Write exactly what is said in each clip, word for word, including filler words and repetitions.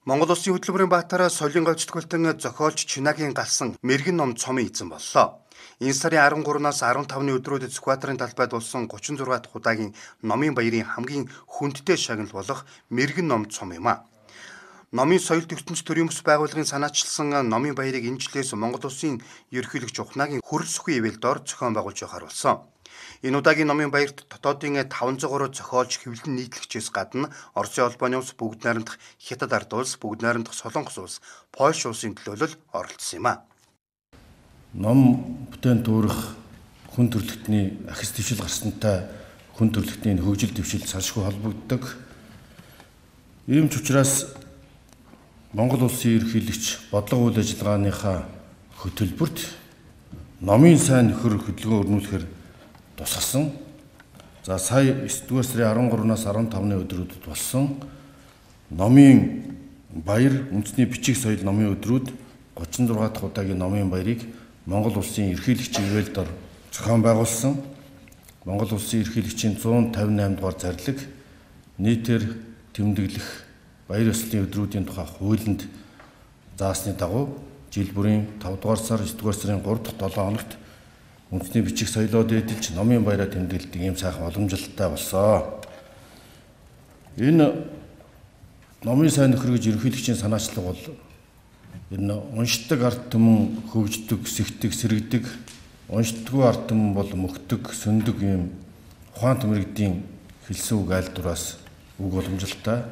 Монгол Улсын хөтөлбөрийн баатараа соёлын говьч төгөлтөн зохиолч Чинагийн галсан мэрэгэн ном цомын эзэн боллоо. Энэ сарын арван гуравнаас арван тавны өдрүүдэд Сүхбаатарын талбайд болсон гучин зургаан дахь удаагийн номын баярын хамгийн хүндтэй шагнал болох мэрэгэн ном цом юм а. Номын соёл ертөнц төрийн бүс байгууллагын санаачилсан номын баярыг энэ жилээс Монгол Улсын ерөнхийлөгч ухнаагийн хөрөл сүхий ивэл дор зохион байгуулж явахаар болсон. Энэ удаагийн номын баярт дотоодын таван зуун гурван зохиолч хэвлэн нийтлэгчээс гадна Оросын холбооны улс, Бүгд найрамдах Хятад ард улс, Бүгд найрамдах Солонгос улс, Польш улсын төлөөлөл оролцсон юм а. Ном бүтээн төөрөх хүн төрөлхтний ахис дэвшил гарсантай хүн төрөлхтний хөгжил дэвшил салшгүй холбогддог. Ийм ч учраас Монгол Улсын ерөнхийлөгч бодлого үйл ажиллагааныхаа хөтөлбөрт номын сайн нөхөр хөдөлгөөн өрнүүлэхээр тусгасан. За сая есдүгээр сарын арван гуравнаас арван тавны өдрүүдэд болсон номын баяр үндэсний бичиг соёл номын өдрүүд гучин зургаан дахь удаагийн номын баярыг Монгол Улсын ерөнхийлөгчийн ивэл дор зохион байгуулсан. Монгол Улсын ерөнхийлөгчийн зуун тавин наймд дугаар зарлиг нийтээр тэмдэглэх баяр ёслолын өдрүүдийн тухай хуулинд заасны дагуу жил бүрийн тавд дугаар сар, есдүгээр сарын гурав дахь долоо хоногт үндэсний бичиг соёлоо дээдэлж номын баяраа тэмдэглэдэг ийм сайхан уламжлалтай болсон. Энэ номын сайн нөхөр гэж ерөнхийлөгчийн санаачлал бол энэ уншдаг ард түмэн хөгждөг, сэхдэг, сэрэгдэг, уншдаггүй ард түмэн бол мөхдөг, сөндөг ийм ухаант мэрэгдийн хэлсэн үг аль дураас үг уламжлалтай.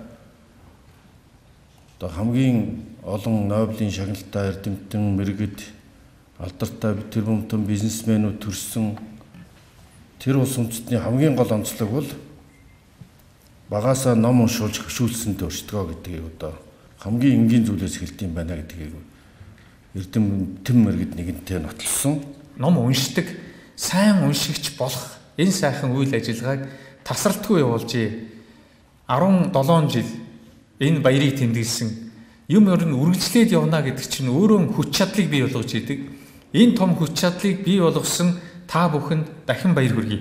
Одоо хамгийн олон Нобелийн шагналтай эрдэмтэн, мэрэгд, алдартай тэрбумтэн бизнесмэнүүд төрсөн тэр улс үндэстний хамгийн гол онцлог бол багаасаа ном уншуулж хөшүүлсэндээ өршдгөө гэдгийг одоо хамгийн энгийн зүйлээс хэлдэм байна гэдгийг эрдэмтэн мэрэгд нэгэнтээ нотлсон. Ном уншдаг, сайн уншигч болох энэ сайхан үйл ажиллагааг тасралтгүй явуулжээ. арван долоон жил энэ баярыг тэмдэглэсэн юм ер нь үргэлжлээд явна гэдэг чинь өөрөө хүч чадлыг бий болгож идэг. Энэ том хүч чадлыг бий болгосон та бүхэнд дахин баяр хүргэе.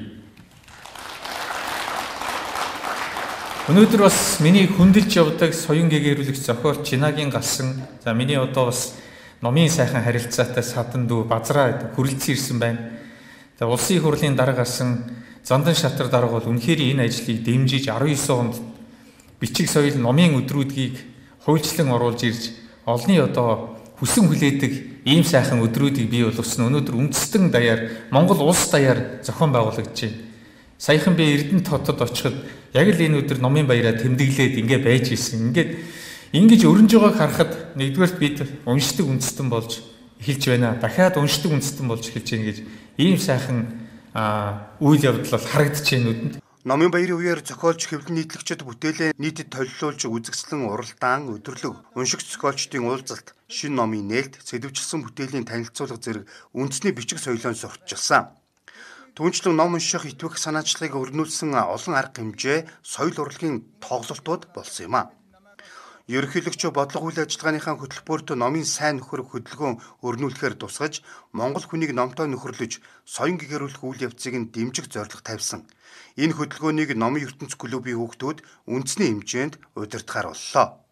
Өнөөдөр бас миний хүндэлж явдаг соён гэгэрүүлэгч зохиолч Чинагийн галсан. За миний одоо бас номын сайхан харилцаатай садан дүү базраа хүрэлцэн ирсэн байна. За улсын их хурлын дарга гарсан Зандан шатар дарга бол үнэхээр энэ ажлыг дэмжиж арван девять онд бичиг соёл номын өдрүүдгийг хуульчлан оруулж ирж олны одоо хүсэн хүлээдэг ийм сайхан өдрүүдийг бий болгосон. Өнөөдөр үндэстэн даяар Монгол улс даяар зохион байгуулагдаж байна. Саяхан би Эрдэнэт хотод очиход яг л энэ өдөр номын баяраа тэмдэглээд ингээ байж исэн. Ингээд ингэж өрнж байгааг харахад нэгдүгээрт бид уншдаг үндэстэн болж эхэлж байна. Дахиад уншдаг үндэстэн болж эхэлж байна гэж ийм сайхан үйл явдал бол харагдаж байна нүдэнд. Номын баярын үеэр зохиолч хэвлэн нийтлэгчид бүтээлээ нийтэд толилуулж үзэгслэн уралдаан, өдөрлөг, уншигч зохиолчдын уулзалт, шинэ номын нээлт, сэдвчилсэн бүтээлийн танилцуулга зэрэг үндэсний бичиг соёлоо сурталчилсан. Түүнчлэн ном унших итвэх санаачлагыг өрнүүлсэн олон арга хэмжээ соёл урлагийн тоглолтууд болсон юм а. Ерөнхийлөгч бодлого үйл ажиллагааныхаа хөтөлбөрт номын сайн нөхөр хөдөлгөөн өрнүүлэхээр тусгаж Монгол хүнийг номтой нөхөрлөж соён гэгэрүүлэх үйл явцыг нь дэмжих зорилго тавьсан. Энэ хөдөлгөөнийг номын ертөнц клубын хүүхдүүд үндэсний хэмжээнд удирдахаар боллоо.